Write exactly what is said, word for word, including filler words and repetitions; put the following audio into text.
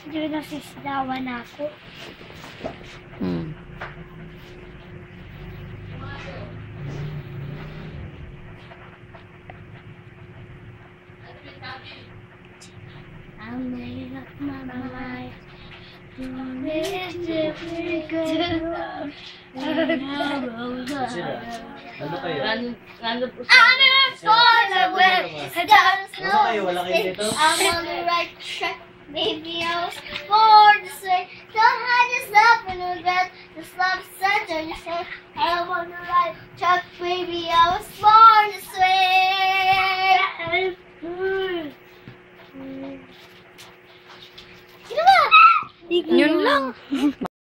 Hindi nasisidawan ako. Hmm. I made up my mind. This is pretty good. Ano kayo? Ano po I'm in fall away. I don't Ano kayo? Wala kayo know. dito? I'm on the right track. Baby, I was born this way. Don't hide yourself in regret. This love center, you say. I'm on the right track. Baby, I was born this way. Sino ba? Yun lang.